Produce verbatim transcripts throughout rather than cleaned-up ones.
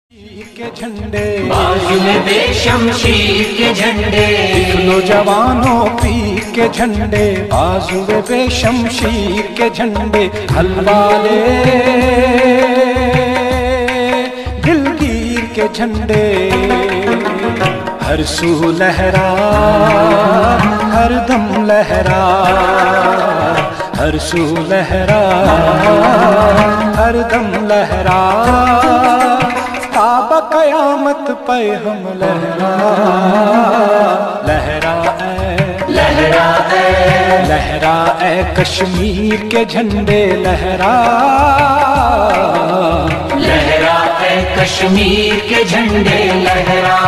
के झंडे बाजू में बेशमशीर के झंडे, देख लो जवानों पीर के झंडे, बाजू में बेशमशीर के झंडे, हलवाले दिलगीर के झंडे, हर सू लहरा हर दम लहरा, हर सू लहरा हर दम लहरा, काबा कयामत पे हम लहरा लहरा ए लहरा है लहरा ए कश्मीर के झंडे लहरा लहरा है कश्मीर के झंडे लहरा।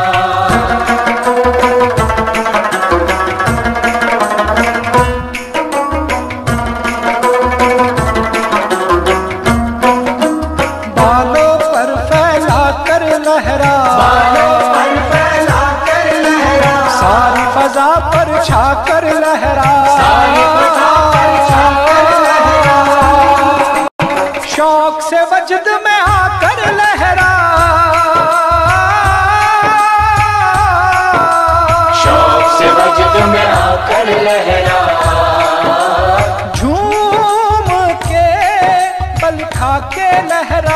बालों पर फैला कर लहरा, बालों पर फैला कर लहरा, सारी फजा पर छा कर लहरा, सारी फजा पर छा कर लहरा, शौक से वजद में आकर लहरा, शौक से वजद में आकर लहरा, झूम के बल खा के लहरा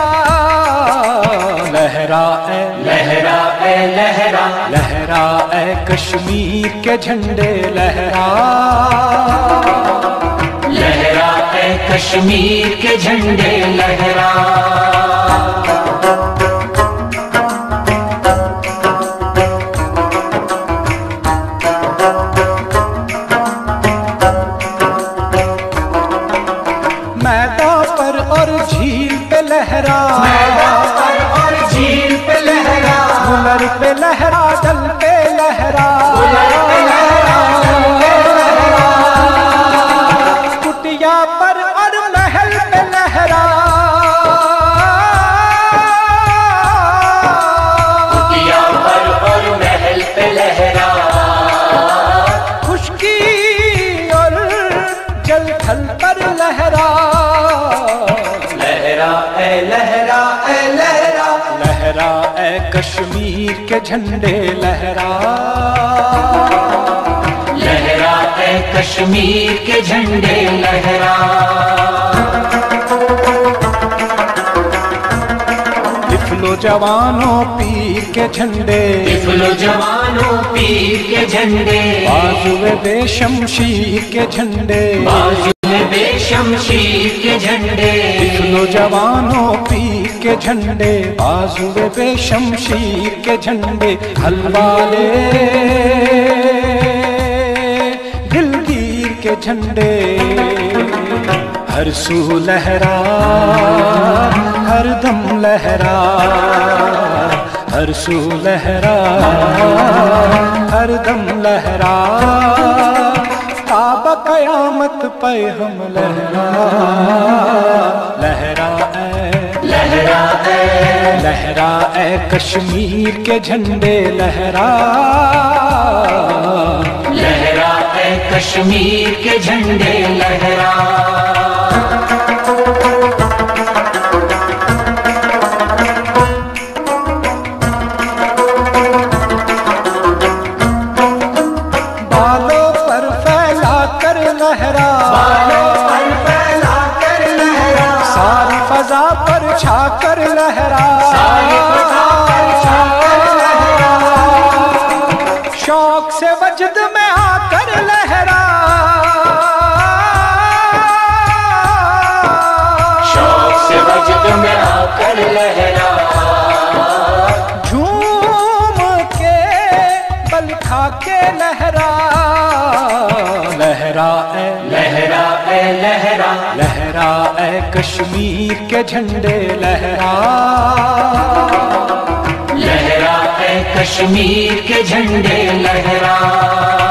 लहरा ए लहरा ए लहरा लहरा ए कश्मीर के झंडे लहरा लहरा है कश्मीर के झंडे लहरा। मैदान पर और झील पे लहरा, मैदान पर और झील पे लहरा, गुलर पे लहरा डल पे लहरा, गुलर पे लहरा, डल पे लहरा, कुटिया पर और महल पे लहरा, कुटिया पर और महल पे लहरा, खुशकी और जल थल पर लहरा लहरा ए लहरा ए लहरा लहरा ए कश्मीर के झंडे लहरा लहरा है कश्मीर के झंडे लहरा। तिफलो जवानों पीर के झंडे, तिफलो जवानों पीर के झंडे, बाजू में बेशमशीर के झंडे, बाजू में बेशमशीर के झंडे, तिफलो जवानों पीर के झंडे, बाजू में बेशमशीर के झंडे, हलवाले दिलगीर के झंडे, हर सू लहरा हर दम लहरा, हर सू लहरा हर दम लहरा, काबा कयामत पे हम लहरा लहरा ए लहरा है लहरा ए कश्मीर के झंडे लहरा लहरा है कश्मीर के झंडे लहरा। बालों पर फैला कर लहरा, बालों पर फैला कर लहरा, सारी फजा पर छा कर लहरा, सारी फजा पर छा कर लहरा, शौक से वजद में आकर लहरा, शौक से वजद में आकर लहरा, झूम के बल खा के लहरा लहरा ए लहरा ए लहरा लहरा ए कश्मीर के झंडे लहरा लहरा है कश्मीर के झंडे लहरा।